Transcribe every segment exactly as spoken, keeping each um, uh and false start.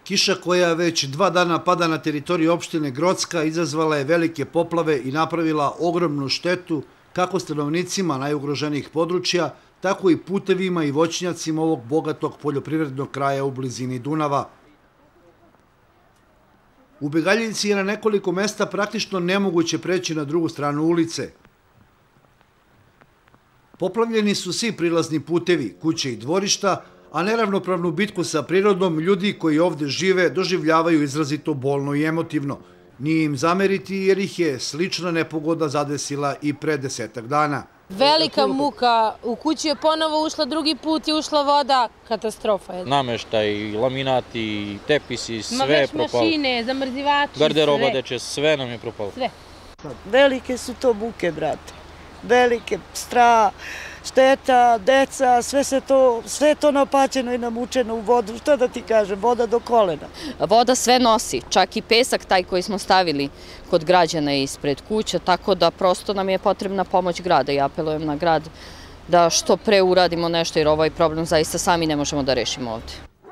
Kiša koja već dva dana pada na teritoriji opštine Grocka izazvala je velike poplave i napravila ogromnu štetu kako stanovnicima najugroženijih područja, tako i putevima i voćnjacima ovog bogatog poljoprivrednog kraja u blizini Dunava. U Begaljici je na nekoliko mesta praktično nemoguće preći na drugu stranu ulice. Poplavljeni su svi prilazni putevi, kuće i dvorišta, a neravnopravnu bitku sa prirodom ljudi koji ovde žive doživljavaju izrazito bolno i emotivno. Nije im zameriti jer ih je slična nepogoda zadesila i pre desetak dana. Velika muka, u kući je ponovo ušla, drugi put je ušla voda, katastrofa je. Nameštaj, laminati, tepisi, sve je propalo. Mašine, zamrzivači, garderoba deče, sve nam je propalo. Sve. Velike su to muke, brate. Velike, stra, šteta, deca, sve se to, sve to napaćeno i namučeno u vodu. Šta da ti kažem, voda do kolena. Voda sve nosi, čak i pesak taj koji smo stavili kod građana ispred kuća, tako da prosto nam je potrebna pomoć grada i apelujem na grad da što pre uradimo nešto jer ovaj problem zaista sami ne možemo da rešimo ovde.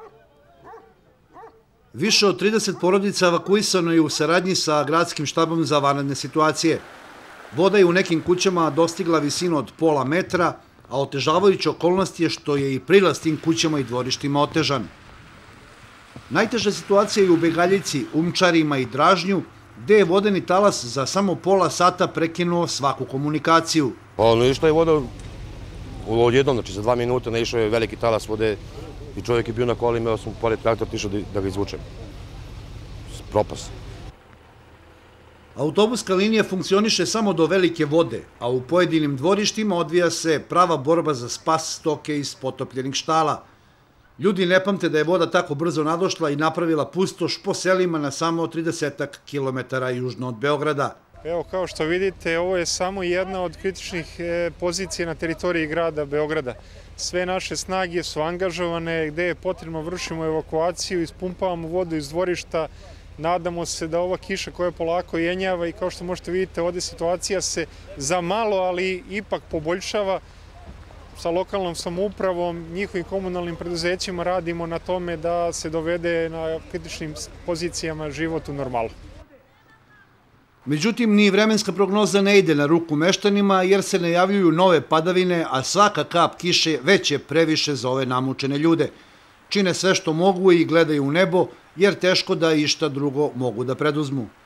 Više od trideset porodica evakuisano je u saradnji sa gradskim štabom za vanredne situacije. Voda je u nekim kućama dostigla visinu od pola metra, a otežavajuća okolnost je što je i prilaz tim kućama i dvorištima otežan. Najteža situacija je u Begaljici, Umčarima i Dražnju, gde je vodeni talas za samo pola sata prekinuo svaku komunikaciju. Pa išla je voda odjednom, znači za dva minuta naišao je veliki talas vode i čovjek je bio na kolima, ja sam pored traktora išao da ga izvučem. Propast. Autobuska linija funkcioniše samo do velike vode, a u pojedinim dvorištima odvija se prava borba za spas stoke iz potopljenih štala. Ljudi ne pamte da je voda tako brzo nadošla i napravila pustoš po selima na samo tridesetak kilometara južno od Beograda. Evo, kao što vidite, ovo je samo jedna od kritičnih pozicija na teritoriji grada Beograda. Sve naše snage su angažovane, gde je potrebno vršimo evakuaciju, ispumpavamo vodu iz dvorišta. Nadamo se da ova kiša koja polako jenjava i kao što možete vidjeti, ovdje situacija se za malo, ali ipak poboljšava. Sa lokalnom samoupravom, njihovim komunalnim preduzećima radimo na tome da se dovede na kritičnim pozicijama život u normalu. Međutim, ni vremenska prognoza ne ide na ruku meštanima jer se najavljuju nove padavine, a svaka kap kiše već je previše za ove namučene ljude. Čine sve što mogu i gledaju u nebo, jer teško da išta drugo mogu da preduzmu.